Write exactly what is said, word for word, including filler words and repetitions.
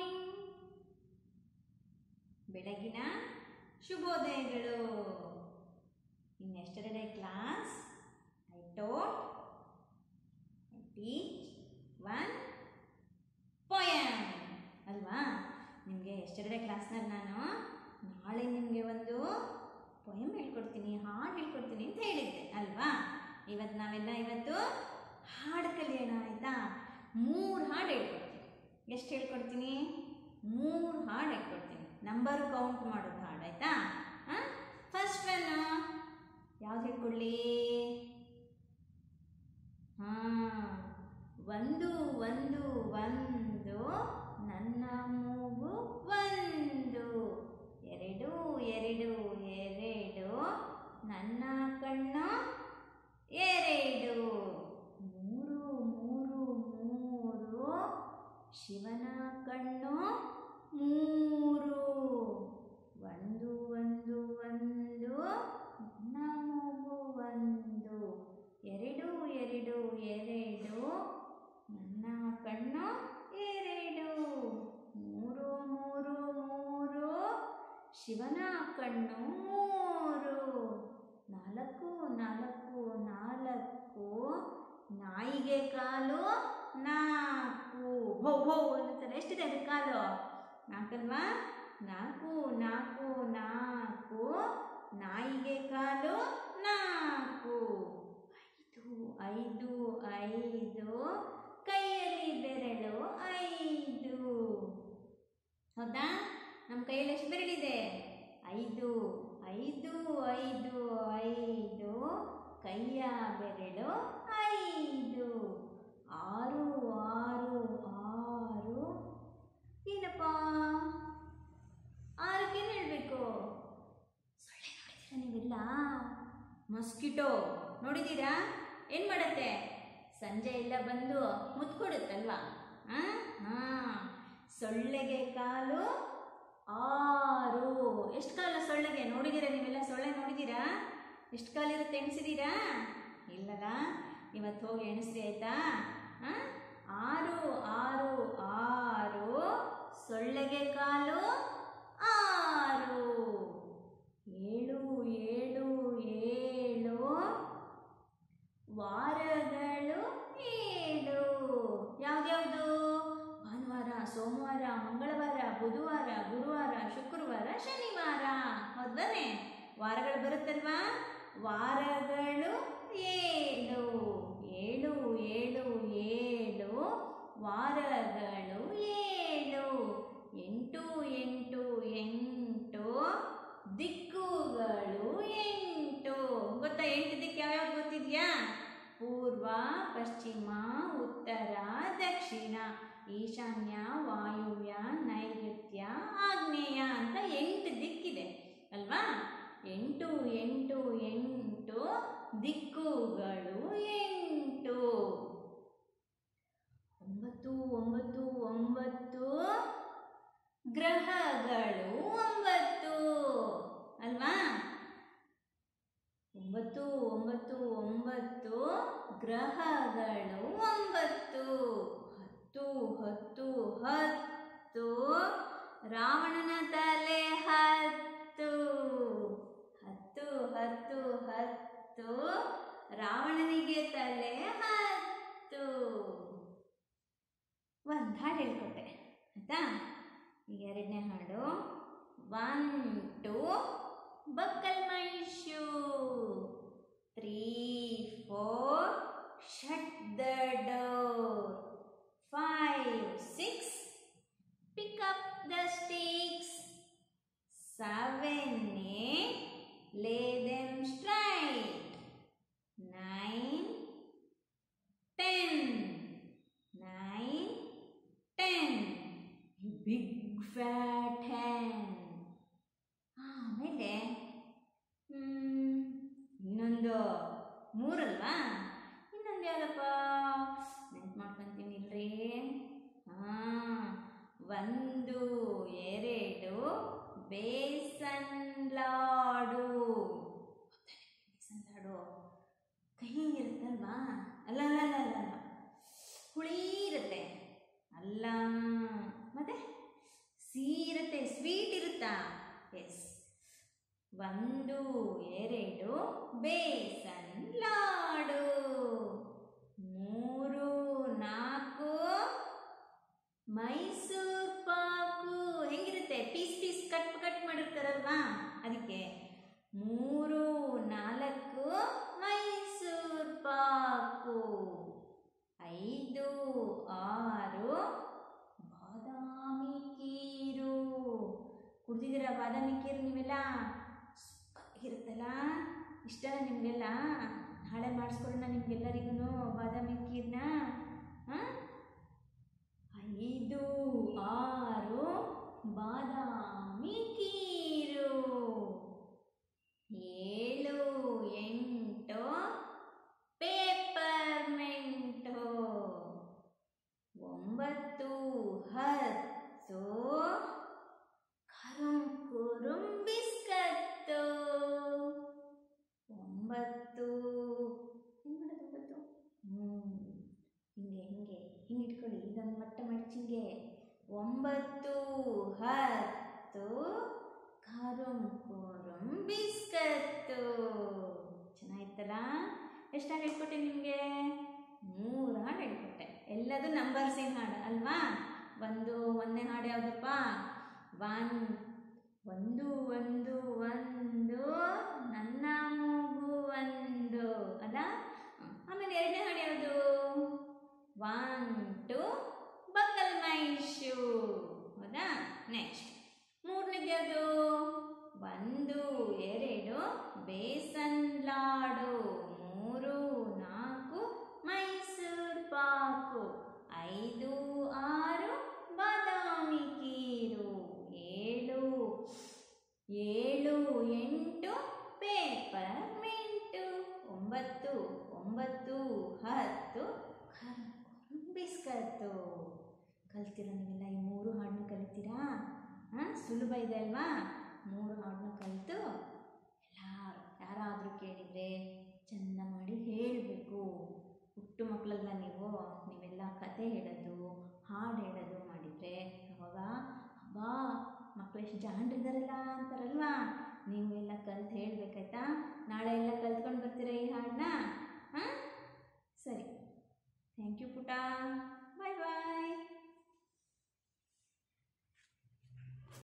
Morning. ಬೆಳಗಿನ ಶುಭೋದಯಗಳು. In yesterday class I taught I teach one poem ಅಲ್ವಾ. ನಿಮಗೆ yesterday ಕ್ಲಾಸ್ನಲ್ಲಿ ನಾನು ನಾಳೆ ನಿಮಗೆ ಒಂದು ಪೊಯಮ್ ಹೇಳ್ಕೊಡ್ತೀನಿ, ಹಾಡು ಹೇಳ್ಕೊಡ್ತೀನಿ ಅಂತ ಹೇಳಿದ್ದೆ ಅಲ್ವಾ. ಇವತ್ತು ನಾವೆಲ್ಲ ಇವತ್ತು ಹಾಡು ಕಲಿಯೋಣ ಆಯಿತಾ. ಮೂರು ಹಾಡು ಹೇಳ್ಕೊಡ್ತೀನಿ. ಎಷ್ಟು ಹೇಳ್ಕೊಡ್ತೀನಿ? ಮೂರು ಹಾಡು ಹೇಳ್ಕೊಡ್ತೀನಿ. ನಂಬರ್ ಕೌಂಟ್ ಮಾಡೋದು ಹಾಡು ಆಯಿತಾ. ಹಾಂ, ಫಸ್ಟ್ ಒನ್ನು ಯಾವ್ದು ಹೇಳ್ಕೊಡ್ಲಿ? ಹಾಂ, ಒಂದು ಒಂದು ಒಂದು ನನ್ನ ಮೂಗು ಒಂದು, ಎರಡು ಎರಡು ಎರಡು ನನ್ನ ಕಣ್ಣು ಎರಡು, ಮೂರು ಮೂರು ಮೂರು ಶಿವನ ಕಣ್ಣು ಮೂರು, ಒಂದು ಒಂದು ಒಂದು ನನ್ನ ಮೂಗು ಒಂದು, ಎರಡು ಎರಡು ಎರಡು ನನ್ನ ಕಣ್ಣು ಎರಡು, ಮೂರು ಮೂರು ಮೂರು ಶಿವನ ಕಣ್ಣು ಮೂರು, ನಾಲ್ಕು ನಾಲ್ಕು ನಾಲ್ಕು ನಾಯಿಗೆ ಕಾಲು ನಾಲ್ಕು. ಹೋ ಹೋ ಅನ್ನುತ್ತಾರೆ. ಎಷ್ಟಿದೆ ಅದು ಕಾಲು? ನಾಲ್ಕಲ್ವಾ? ನಾಲ್ಕು ನಾಲ್ಕು ನಾಲ್ಕು ನಾಯಿಗೆ ಕಾಲು ನಾಲ್ಕು, ಐದು ಐದು ಐದು ಕೈಯಲ್ಲಿ ಬೆರಳು ಐದು. ಹೌದಾ? ನಮ್ಮ ಕೈಯಲ್ಲಿ ಎಷ್ಟು ಬೆರಳಿದೆ? ಐದು. ಐದು ಐದು ಐದು ಕೈಯ ಬೆರಳು ಐದು, ಆರು ಆರು ಆರು ಏನಪ್ಪ ಆರಕ್ಕೇನು ಹೇಳಬೇಕು? ಸೊಳ್ಳೆ ನೋಡಿದ್ದೀರಾ ನೀವೆಲ್ಲ? ಮಸ್ಕಿಟೋ ನೋಡಿದ್ದೀರಾ? ಏನು ಮಾಡುತ್ತೆ? ಸಂಜೆ ಎಲ್ಲ ಬಂದು ಮುತ್ಕೊಡುತ್ತಲ್ವಾ? ಹಾಂ ಹಾಂ, ಸೊಳ್ಳೆಗೆ ಕಾಲು ಆರು. ಎಷ್ಟು ಕಾಲು ಸೊಳ್ಳೆಗೆ? ನೋಡಿದ್ದೀರಾ ನೀವೆಲ್ಲ? ಸೊಳ್ಳೆ ನೋಡಿದ್ದೀರಾ? ಎಷ್ಟು ಕಾಲಿರುತ್ತೆ ಎಣಿಸಿದ್ದೀರಾ? ಇಲ್ಲಲ್ಲ, ಇವತ್ತು ಹೋಗಿ ಎಣಿಸ್ರಿ ಆಯ್ತಾ. ಹಾಂ, ಆರು ಆರು ಆರು ಸೊಳ್ಳೆಗೆ ಕಾಲು ಆರು, ಏಳು ಏಳು ಏಳು ವಾರಗಳು ಏಳು. ಯಾವ್ದ್ಯಾವುದು? ಭಾನುವಾರ, ಸೋಮವಾರ, ಮಂಗಳವಾರ, ಬುಧವಾರ, ಗುರುವಾರ, ಶುಕ್ರವಾರ, ಶನಿವಾರ. ಹೌದಾನೆ? ವಾರಗಳು ಬರುತ್ತಲ್ವಾ? ವಾರಗಳು ಏಳು. ಏಳು ಏಳು ಏಳು ವಾರಗಳು ಏಳು, ಎಂಟು ಎಂಟು ಎಂಟು ದಿಕ್ಕುಗಳು ಎಂಟು. ಗೊತ್ತಾ? ಎಂಟು ದಿಕ್ಕು ಯಾವ್ಯಾವ ಗೊತ್ತಿದೆಯಾ? ಪೂರ್ವ, ಪಶ್ಚಿಮ, ಉತ್ತರ, ದಕ್ಷಿಣ, ಈಶಾನ್ಯ, ವಾಯುವ್ಯ, ನೈಋತ್ಯ, ಆಗ್ನೇಯ ಅಂತ ಎಂಟು ದಿಕ್ಕಿದೆ ಅಲ್ವಾ. ಎಂಟು ಎಂಟು ಎಂಟು ದಿಕ್ಕುಗಳು ಎಂಟು. ಒಂಬತ್ತು ಒಂಬತ್ತು ಒಂಬತ್ತು ಗ್ರಹಗಳು ಒಂಬತ್ತು ಅಲ್ವಾ. ಒಂಬತ್ತು ಒಂಬತ್ತು ಒಂಬತ್ತು ಗ್ರಹಗಳು ಒಂಬತ್ತು. ಹತ್ತು ಹತ್ತು ಹತ್ತು ರಾವಣನ ತಲೆ ಹತ್ತು. ಹತ್ತು ಹತ್ತು ಹತ್ತು ರಾವಣನಿಗೆ ತಲೆ ಹತ್ತು. ಒಂದು ಹಾಡು ಹೇಳ್ಕೊಟ್ಟೆ ಆಯ್ತಾ. ಈಗ ಎರಡನೇ ಹಾಡು. One two buckle my shoe, three four shut the door, five six pick up the sticks, seven eight lay them straight, nine ten nine ten big fat hen. ಆಮೇಲೆ ಇನ್ನೊಂದು ಮೂರಲ್ವಾ? ಇನ್ನೊಂದು ಯಾವುದಪ್ಪ ನೆನ್ಪು ಮಾಡ್ಕೊಂತೀನಿ ಇಲ್ರಿ. ಹಾಂ, ಒಂದು ಎರಡು ಬೇಸನ್ ಲಾಡು. ಬೇಸನ್ ಲಾಡು ಕೈ ಇರುತ್ತಲ್ವಾ? ಅಲ್ಲ ಅಲ್ಲ ಅಲ್ಲ ಅಲ್ಲ ಹುಳಿ ಇರುತ್ತೆ ಅಲ್ಲ. ಮತ್ತೆ ಗೊತ್ತಾಯ್ತಾ? ಎಸ್. ಒಂದು ಎರಡು ಬೇಸನ್ ಲಾಡು. ಮೂರು ನಾಲ್ಕು ಮೈಸೂರು ಪಾಕು. ಹೆಂಗಿರುತ್ತೆ? ಪೀಸ್ ಪೀಸ್ ಕಟ್ ಕಟ್ ಮಾಡಿರ್ತಾರಲ್ವಾ, ಅದಕ್ಕೆ ಮೂರು ನಾಲ್ಕು ಮೈಸೂರು ಪಾಕು. ಐದು ಆರು ಬಾದಾಮಿ ಕೀರು. ಕುಡ್ದಿದ್ದೀರಾ ಬಾದಾಮಿ ಕೀರು ನೀವೆಲ್ಲ? ಇರುತ್ತಲ್ಲ, ಇಷ್ಟಲ್ಲ ನಿಮಗೆಲ್ಲ? ನಾಳೆ ಮಾಡಿಸ್ಕೊಡೋಣ ನಿಮ್ಗೆಲ್ಲರಿಗೂ ಬಾದಾಮಿ ಕೀರ್ನ. ಐದು ಆರು ಬಾದಾಮಿ ಕೀರು. ಏಳು ಎಂಟು ಪೇಪರ್ಮೆಂಟು. ಒಂಬತ್ತು ಹತ್ತು ಕರುಂ ಕುರುಂ ಬಿಸ್ಕತ್ತು. ಒಂಬತ್ತು ಹೆಂಗೆ ಮಾಡೋದು? ಹ್ಞೂ ಹಿಂಗೆ ಹಿಂಗೆ ಹಿಂಗೆ ಇಟ್ಕೊಳ್ಳಿ, ಇದೊಂದು ಮಟ್ಟ ಮಡಚಿಂಗೆ. ಒಂಬತ್ತು ಹತ್ತು ಕರುಂ ಕುರುಂ ಬಿಸ್ಕತ್ತು. ಚೆನ್ನಾಗಿತ್ತಲ್ಲ? ಎಷ್ಟು ಹಾಡು ಹೇಳ್ಕೊಟ್ಟೆ ನಿಮಗೆ? ಮೂರು ಹಾಡು ಹೇಳ್ಕೊಟ್ಟೆ. ಎಲ್ಲದು ನಂಬರ್ ಸೇಮ್ ಹಾಡು ಅಲ್ವಾ? ಒಂದು ಒಂದನೇ ಹಾಡು ಯಾವುದಪ್ಪ? ಒನ್ ಒಂದು ಒಂದು ಒಂದು ನನ್ನ ಮೂಗು ಒಂದು, ಅದ. ಆಮೇಲೆ ಎರಡನೇ ಹಾಡು ಯಾವುದು? One two buckle my shoe, ಹೌದಾ? ನೆಕ್ಸ್ಟ್ ಮೂರನೇದು ಯಾವುದು? ಒಂದು ಎರಡು ಬೇಸನ್ ಲಾಡು. ಮೂರು ನಾಲ್ಕು ಮೈಸೂರು ಪಾಕು. ಐದು ಆರು ಬಾದಾಮಿ ಕೀರು. ಏಳು ಏಳು ಎಂಟು ಪೇಪರ್ಮೆಂಟು. ಒಂಬತ್ತು ಒಂಬತ್ತು ಹತ್ತು ಬಿಸ್ಕತ್ತು. ಕಲ್ತೀರಾ ನೀವೆಲ್ಲ? ಈ ಮೂರು ಹಾಡನ್ನ ಕಲಿತೀರಾ? ಹಾಂ, ಸುಲಭ ಇದೆ ಅಲ್ವಾ? ಮೂರು ಹಾಡನ್ನ ಕಲಿತು ಎಲ್ಲರೂ ಯಾರಾದರೂ ಕೇಳಿದರೆ ಚೆಂದ ಮಾಡಿ ಹೇಳಬೇಕು. ಹುಟ್ಟು ಮಕ್ಕಳಲ್ಲ ನೀವು, ನೀವೆಲ್ಲ ಕತೆ ಹೇಳೋದು ಹಾಡು ಹೇಳೋದು ಮಾಡಿದರೆ ಅವಾಗ ಅಬ್ಬಾ ಮಕ್ಕಳು ಎಷ್ಟು ಜಾಣರಿದ್ದಾರಲ್ಲ ಅಂತಾರಲ್ವಾ? ನೀವು ಎಲ್ಲ ಕಲ್ತು ಹೇಳಬೇಕಾಯ್ತಾ? ನಾಳೆ ಎಲ್ಲ ಕಲ್ತ್ಕೊಂಡು ಬರ್ತೀರಾ ಈ ಹಾಡನ್ನ? ಹಾಂ, ಸರಿ. ಥ್ಯಾಂಕ್ ಯು ಪುಟ. ಬಾಯ್ ಬಾಯ್.